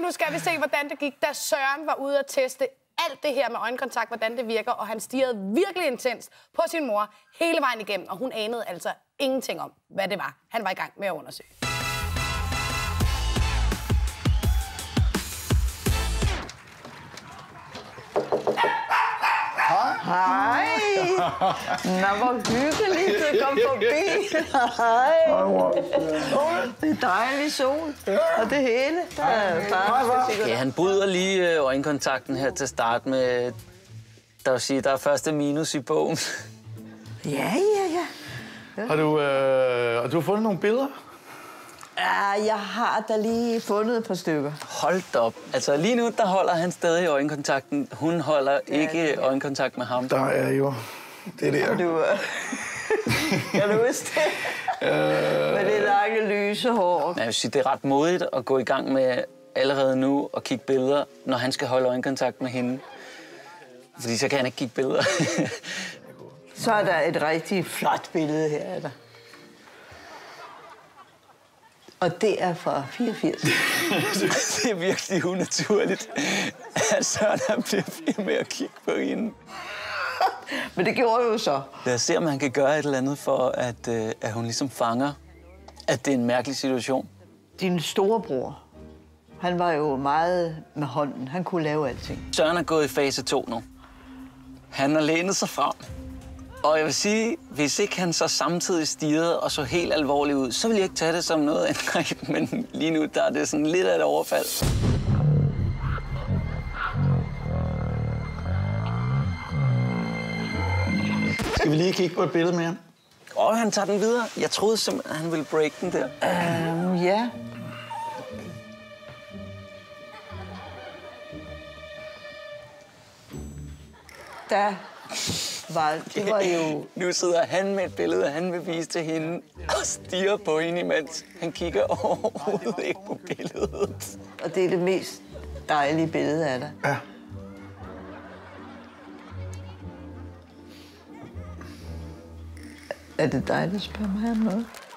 nu skal vi se, hvordan det gik, da Søren var ude at teste alt det her med øjenkontakt, hvordan det virker, og han stirrede virkelig intenst på sin mor hele vejen igennem, og hun anede altså ingenting om, hvad det var. Han var i gang med at undersøge. Hej. Nå, hvor hyggeligt, at komme forbi. Hej. Det er dejlig sol. Og det hele. Ja, han bryder lige øjenkontakten her til start med... Der vil sige, der er første minus i bogen. Ja. Har du fundet nogle billeder? Ja, jeg har da lige fundet et par stykker. Hold da op. Altså lige nu, der holder han stadig øjenkontakten. Hun holder ikke øjenkontakt med ham. Der er jo det der. Kan du huske det? Med det lange, lyse hår. Jeg vil sige, det er ret modigt at gå i gang med allerede nu at kigge billeder, når han skal holde øjenkontakt med hende. Fordi så kan han ikke kigge billeder. Så er der et rigtig flot billede her af dig. Og det er fra 84. Det er virkelig unaturligt, at Søren bliver ved med at kigge på hende. Men det gjorde jo så. Lad os se, om han kan gøre et eller andet for, at hun ligesom fanger, at det er en mærkelig situation. Din storebror, han var jo meget med hånden. Han kunne lave alting. Søren er gået i fase 2 nu. Han har lænet sig frem. Og jeg vil sige, hvis ikke han så samtidig stirrede og så helt alvorligt ud, så vil jeg ikke tage det som noget angreb. Men lige nu, der er det sådan lidt af et overfald. Skal vi lige kigge på et billede mere? Han tager den videre. Jeg troede simpelthen, han ville break den der. Ja. Det var jo... Nu sidder han med et billede, og han vil vise til hende og stirrer på hende, imens han kigger overhovedet ikke på billedet. Og det er det mest dejlige billede af dig. Ja. Er det dig, der spørger mig om noget?